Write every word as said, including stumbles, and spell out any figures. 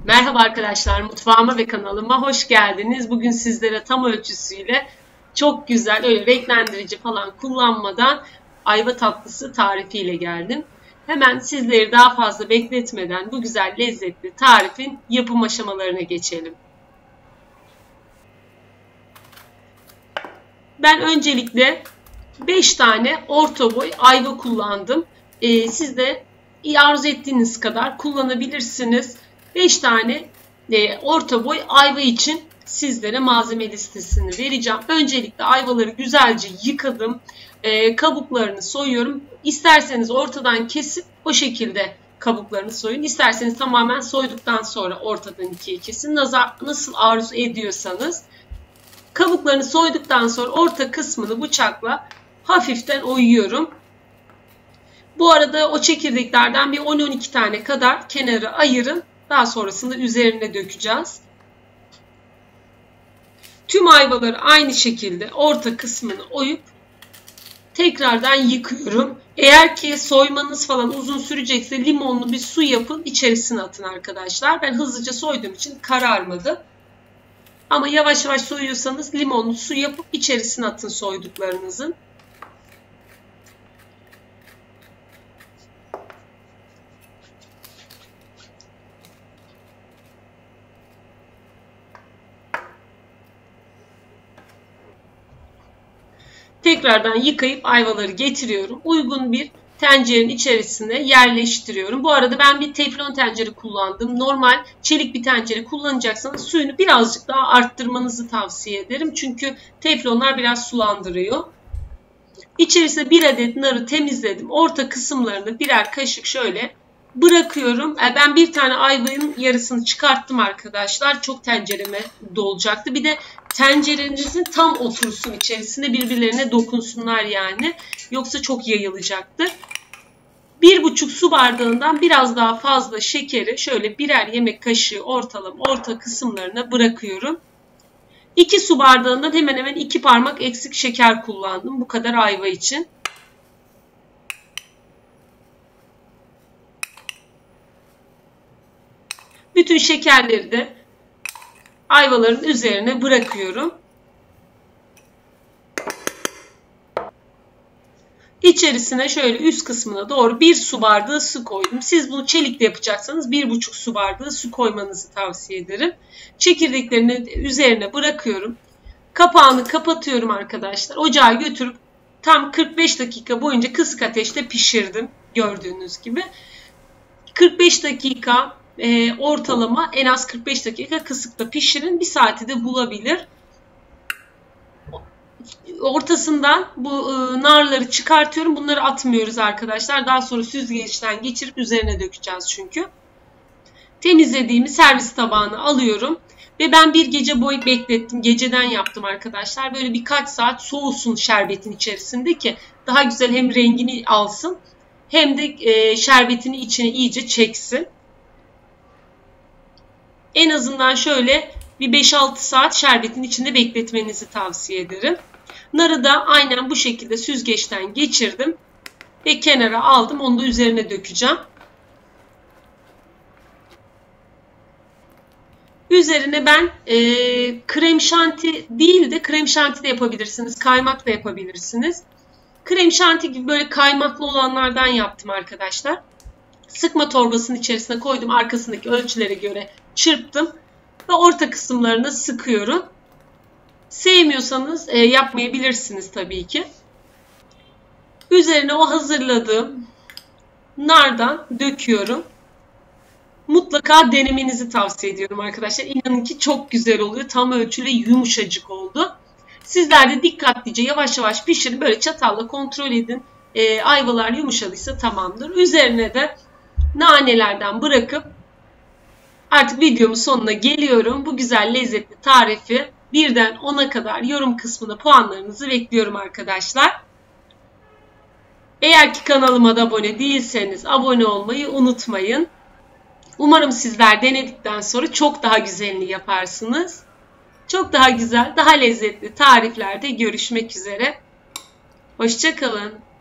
Merhaba arkadaşlar, mutfağıma ve kanalıma hoş geldiniz. Bugün sizlere tam ölçüsüyle çok güzel, öyle renklendirici falan kullanmadan ayva tatlısı tarifiyle geldim. Hemen sizleri daha fazla bekletmeden bu güzel lezzetli tarifin yapım aşamalarına geçelim. Ben öncelikle beş tane orta boy ayva kullandım. Ee, siz de arzu ettiğiniz kadar kullanabilirsiniz. beş tane e, orta boy ayva için sizlere malzeme listesini vereceğim. Öncelikle ayvaları güzelce yıkadım. E, kabuklarını soyuyorum. İsterseniz ortadan kesip o şekilde kabuklarını soyun. İsterseniz tamamen soyduktan sonra ortadan ikiye kesin. Nasıl arzu ediyorsanız. Kabuklarını soyduktan sonra orta kısmını bıçakla hafiften oyuyorum. Bu arada o çekirdeklerden bir on on iki tane kadar kenara ayırın. Daha sonrasında üzerine dökeceğiz. Tüm ayvaları aynı şekilde orta kısmını oyup tekrardan yıkıyorum. Eğer ki soymanız falan uzun sürecekse limonlu bir su yapın, içerisine atın arkadaşlar. Ben hızlıca soyduğum için kararmadı. Ama yavaş yavaş soyuyorsanız limonlu su yapıp içerisine atın soyduklarınızın. Tekrardan yıkayıp ayvaları getiriyorum. Uygun bir tencerenin içerisine yerleştiriyorum. Bu arada ben bir teflon tencere kullandım. Normal çelik bir tencere kullanacaksanız suyunu birazcık daha arttırmanızı tavsiye ederim. Çünkü teflonlar biraz sulandırıyor. İçerisine bir adet narı temizledim. Orta kısımlarını birer kaşık şöyle bırakıyorum. Ben bir tane ayvanın yarısını çıkarttım arkadaşlar. Çok tencereme dolacaktı. Bir de tencerenizin tam otursun içerisinde, birbirlerine dokunsunlar yani. Yoksa çok yayılacaktır. Bir buçuk su bardağından biraz daha fazla şekeri şöyle birer yemek kaşığı ortalama orta kısımlarına bırakıyorum. iki su bardağından hemen hemen iki parmak eksik şeker kullandım. Bu kadar ayva için. Bütün şekerleri de ayvaların üzerine bırakıyorum. İçerisine şöyle üst kısmına doğru bir su bardağı su koydum. Siz bunu çelikle yapacaksanız bir buçuk su bardağı su koymanızı tavsiye ederim. Çekirdeklerini üzerine bırakıyorum. Kapağını kapatıyorum arkadaşlar. Ocağa götürüp tam kırk beş dakika boyunca kısık ateşte pişirdim. Gördüğünüz gibi. kırk beş dakika e, ortalama, en az kırk beş dakika kısıkta pişirin. Bir saati de bulabilir. Ortasından bu e, narları çıkartıyorum. Bunları atmıyoruz arkadaşlar. Daha sonra süzgeçten geçirip üzerine dökeceğiz çünkü. Temizlediğimi servis tabağına alıyorum. Ve ben bir gece boyu beklettim. Geceden yaptım arkadaşlar. Böyle birkaç saat soğusun şerbetin içerisinde ki daha güzel hem rengini alsın hem de e, şerbetini içine iyice çeksin. En azından şöyle bir beş altı saat şerbetin içinde bekletmenizi tavsiye ederim. Narı da aynen bu şekilde süzgeçten geçirdim ve kenara aldım. Onu da üzerine dökeceğim. Üzerine ben e, krem şanti değil de krem şanti de yapabilirsiniz. Kaymak da yapabilirsiniz. Krem şanti gibi böyle kaymaklı olanlardan yaptım arkadaşlar. Sıkma torbasının içerisine koydum. Arkasındaki ölçülere göre çırptım. Ve orta kısımlarına sıkıyorum. Sevmiyorsanız e, yapmayabilirsiniz tabii ki. Üzerine o hazırladığım nardan döküyorum. Mutlaka denemenizi tavsiye ediyorum arkadaşlar. İnanın ki çok güzel oluyor. Tam ölçülü yumuşacık oldu. Sizler de dikkatlice yavaş yavaş pişirin. Böyle çatalla kontrol edin. E, ayvalar yumuşadıysa tamamdır. Üzerine de nanelerden bırakıp artık videomun sonuna geliyorum. Bu güzel lezzetli tarifi birden ona kadar yorum kısmına puanlarınızı bekliyorum arkadaşlar. Eğer ki kanalıma da abone değilseniz abone olmayı unutmayın. Umarım sizler denedikten sonra çok daha güzelini yaparsınız. Çok daha güzel, daha lezzetli tariflerde görüşmek üzere. Hoşça kalın.